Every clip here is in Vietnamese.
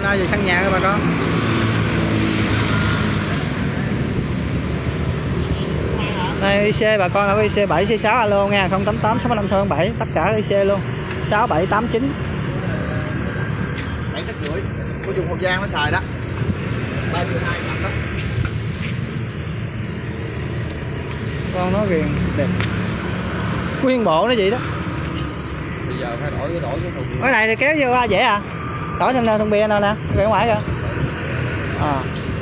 về sân nhà các bà con. Đây IC bà con là có IC 7, IC 6 alo nha, 088 655 7, tất cả IC luôn. 6789. 7 tấc rưỡi. Có dùng Hậu Giang nó xài đó. 3 triệu 2 mặt đó. Con nó viền đẹp. Nguyên bộ nó vậy đó. Bây giờ phải đổi cái thùng. Cái này thì kéo vô dễ à. Đổi trong thùng bia nào nè, ra ngoài kìa. À.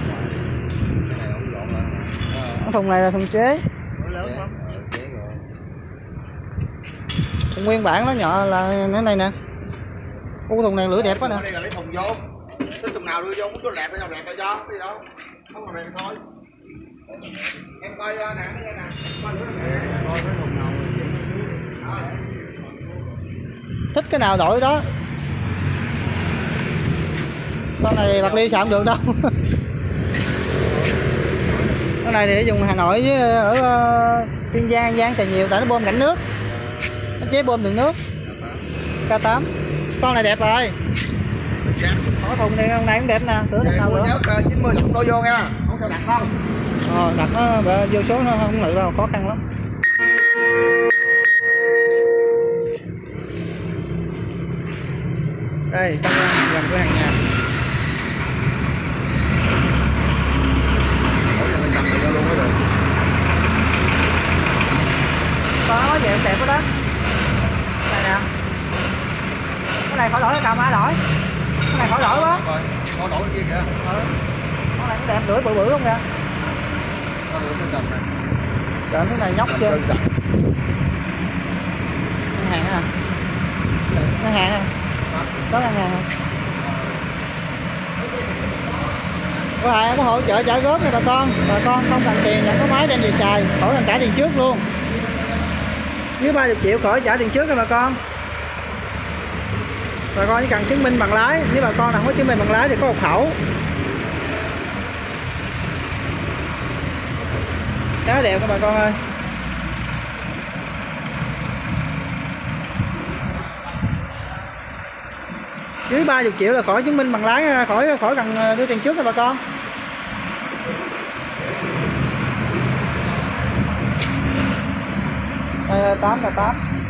Cái thùng này là thùng chế. Thùng nguyên bản nó nhỏ là cái này nè. Ô thùng này lưỡi đẹp quá nè. Đây là lấy thùng vô. Cái thùng nào đưa vô muốn có đẹp hay không đẹp hay cho, cái gì đâu. Không còn đẹp thôi. Em coi nè, cái này nè. Coi nữa nè. Coi cái thùng nào thích cái nào đổi đó. Con này bạc liêu xài không được đâu. Con này thì dùng Hà Nội với ở Kiên Giang, An Giang xài nhiều tại nó bơm rãnh nước, nó chế bơm đường nước. K8 con này đẹp rồi. Có thùng này con này cũng đẹp nè, sửa thằng nào nữa. 90 lọc đôi vô nha, không sao đặt đâu. Đặt nó vô số nó không được đâu, khó khăn lắm. Đây xăng gần cửa hàng nhà. Ủa giờ phải cầm lại luôn mới được. Có về đẹp quá đó. Đây nè. Cái này khỏi đổi cái cầm hả đổi. Cái này khỏi đổi quá. Có đổi kia kìa. Con này cũng đẹp, lưỡi bự bự luôn kìa. Có lưỡi cái cầm này. Trời cái này nhóc chưa. Ngân hàng hả? Ngân hàng hả? Có ngân hàng không? Có ai có hỗ trợ trả góp nha bà con không cần tiền nhận có máy đem về xài, khỏi cần trả tiền trước luôn. Dưới 30 triệu khỏi trả tiền trước nha bà con. Bà con chỉ cần chứng minh bằng lái, nếu bà con nào không có chứng minh bằng lái thì có hộ khẩu. Khá đẹp các bà con ơi. Dưới 30 triệu là khỏi chứng minh bằng lái, khỏi cần đưa tiền trước nha bà con. Đây 8K8.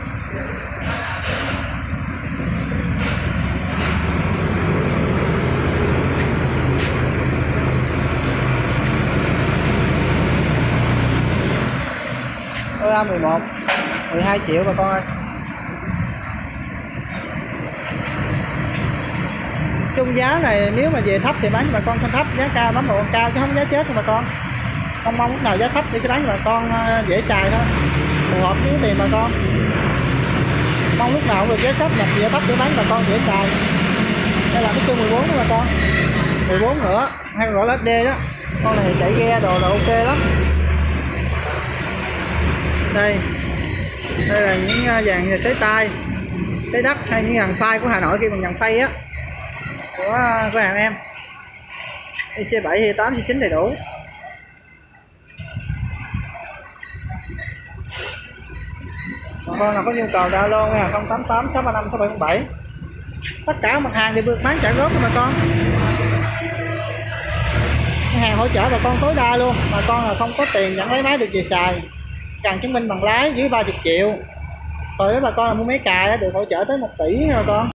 A11 12 triệu bà con ơi. Chung giá này nếu mà về thấp thì bán cho bà con không thấp, giá cao bán độ cao chứ không giá chết nha bà con. Không mong lúc nào giá thấp để cái bán cho bà con dễ xài thôi, phù hợp với tiền bà con. Mong lúc nào cũng được giá sấp nhập giá thấp để bán cho bà con dễ xài. Đây là cái siêu 14 đó bà con, 14 nữa hay gọi là HD đó. Con này chạy ghe đồ là ok lắm. Đây là những dàn sấy tay, sấy đất hay những dàn phai của Hà Nội khi bằng dàn phay á của hàng em. IC7 hay 8 IC9 đầy đủ. Bà con nào có nhu cầu đã alo nha, 088 635 6707. Tất cả mặt hàng đều được bán trả góp cho bà con. Hàng hỗ trợ bà con tối đa luôn. Bà con là không có tiền dẫn lấy máy được về xài, cần chứng minh bằng lái dưới 30 triệu. Rồi nếu bà con là mua máy cài được hỗ trợ tới 1 tỷ nha bà con.